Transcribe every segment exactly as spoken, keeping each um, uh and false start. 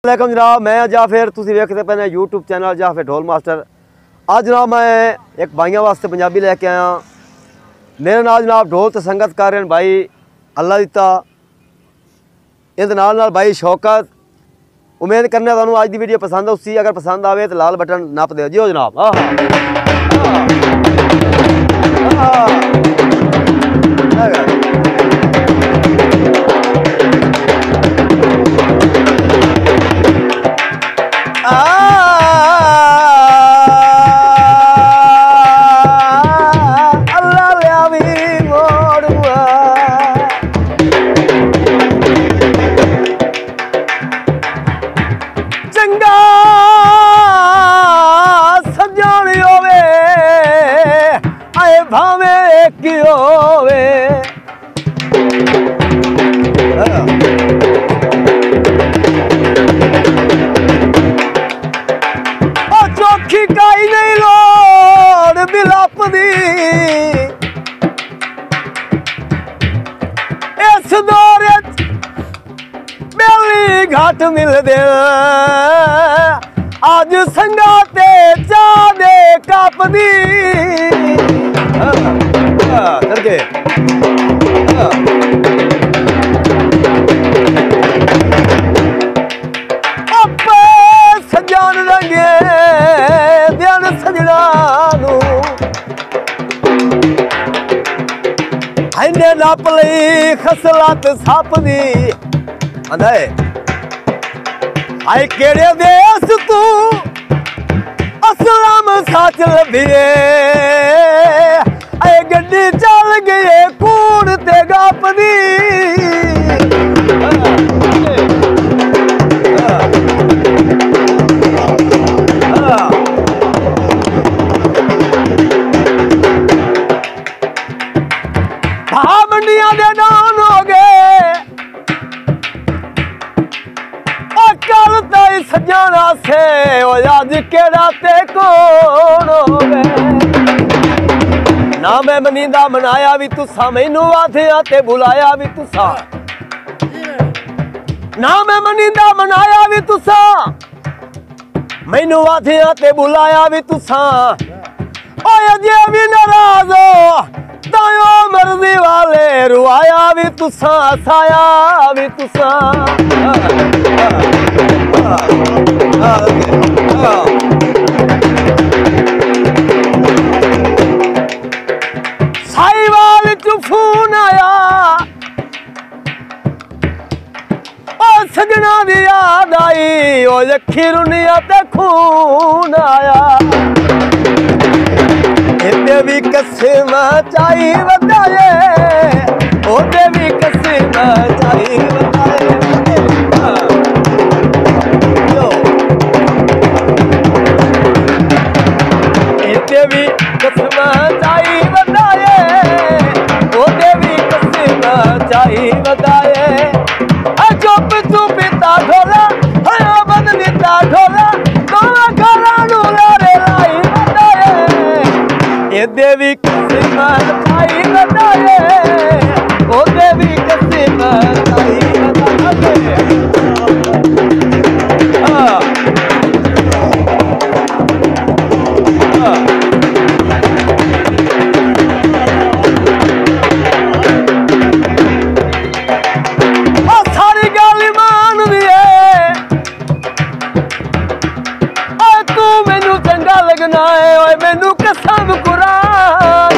वालेकुम जनाब, मैं ਜਾਂ ਫਿਰ ਤੁਸੀਂ ਵੇਖਦੇ ਪਏ ਨੇ यूट्यूब चैनल ਜਾਂ ਫਿਰ ढोल मास्टर। ਅੱਜ जनाब मैं एक भाइयों वास्ते पंजाबी लैके आया। मेरे नाल जनाब ढोल तो संगत कर रहे हैं भाई अल्लाह दिता, इहदे नाल नाल भाई शौकत। उम्मीद करने तुहानू अज की वीडियो पसंद उसी, अगर पसंद आवे तो लाल बटन नप दो जियो जनाब। आह घाट मिल दे आज संगा ते चा दे कापदी करके आपे सजान रंगे ध्यान सजना नू इन्हें नाप लई खसलात सापदी आंदा है आए केड़े देस तू असलाम साच लभिए आए गड्डी चल गए कूड़ ते गापदी मंडिया दे डाउन हो गए सजाना से आज केड़ा ते कौन होवे ना मैं मनींदा मनाया भी तुसा मैनू आथिया ते बुलाया भी तुसा ना मैं मनींदा मनाया भी तुसा मैनू आथिया ते बुलाया भी तुसा ओए जे भी नाराज हो तायो मर्जी वाले रुआया भी तुसा साया भी तुसा साहिवाल च फोन आया ओ सजना दी याद आई ओ अखी रुनिया ते खून आया इते भी कसम चाही वधाए ओते भी कसम चाही वधाए इते भी कसम चाही वधाए ओते भी कसम चाही वधाए चुप चुप ता ढोला हया बदनी ता ढोला दोवा घरा नू लारे लाई वधाए इते भी कसम चाही वधाए ओते भी कसम चाही वधाए मैनू कसम कुरान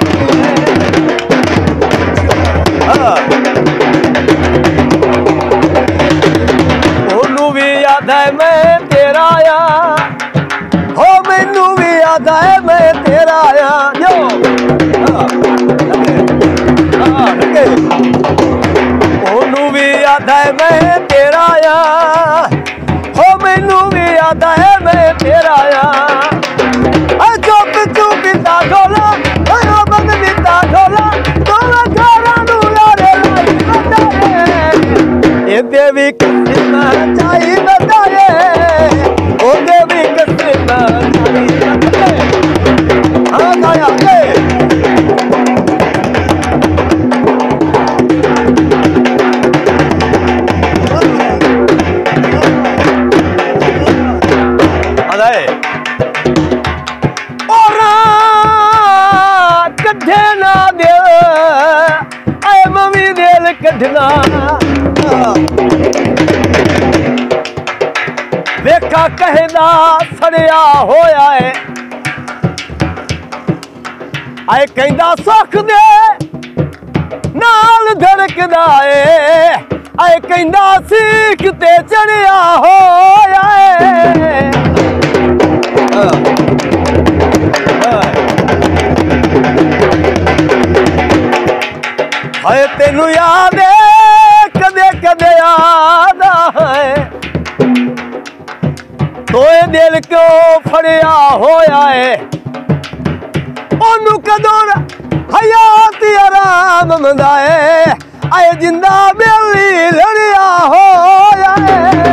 ओनू भी याद है मैं तेरा आया हो मैनू भी याद है मैं तेरा आया जो ओनू भी याद है मैं तेरा आया हो मैनू भी याद है मैं तेरा आया चुप चुप ता ढोला हया बदनी ता ढोला दोवा घरा नू लारे लाई वधाए इते भी कसम चाही वधाए ओते भी कसम चाही वधाए हाँ गाया के ना दे ऐ मवी दिल कढ़ना वेखा कहदा सड़िया होया है आए कहदा सुख दे नाल धड़कदा है आए कहदा सीख ते चढ़िया होया है हाय तेनू याद है कदे कदे याद है तोए दिल क्यों फड़िया होया है ओनू कदों हयात आराम मंदा है आए जिंदा बेली लड़िया होया है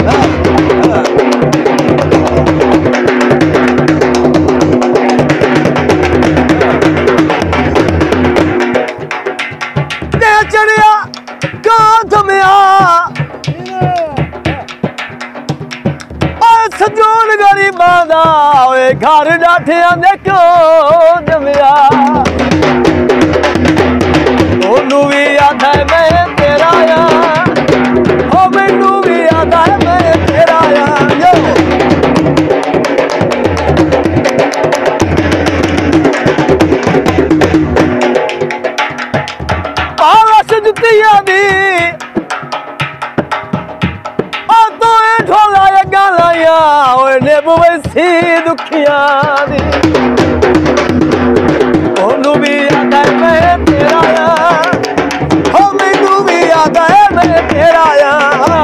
ते चढ़िया कांध में आ सजोन गरीबां दा ओए घर डाठिया दे क्यों जमिया ओनू भी याद है मैं तेरा आ ओ मैनू भी याद है मैं तेरा आ पालस जुतिया दी नेबू वैसी दुखिया दी ओनू भी याद है मैं तेरा आ ओ मैनू भी याद है मैं तेरा आ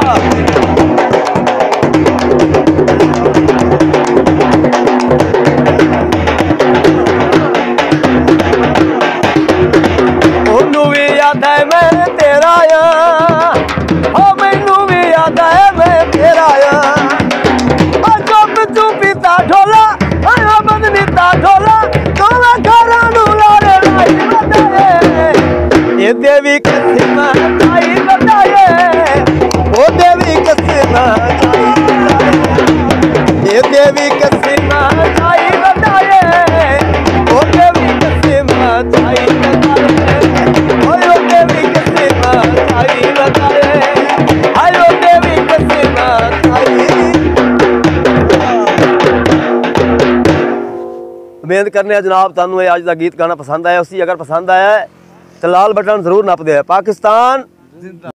ओनू भी याद है मैं तेरा आ ओ मैनू भी याद है मैं तेरा आ ढोला आया बदनीता ढोला तोला घरा नू लारे लाई बताए ये देवी किस्म आई बताए ओ देवी किस्म आई ये देवी किस्म आई बताए ओ देवी किस्म आई बताए ओ देवी किस्म आई बताए आयो देवी किस्म आई। उम्मीद करने जनाब तुहानू अज का गीत गाना पसंद आया उसी अगर पसंद आया है तो लाल बटन जरूर नप दे। पाकिस्तान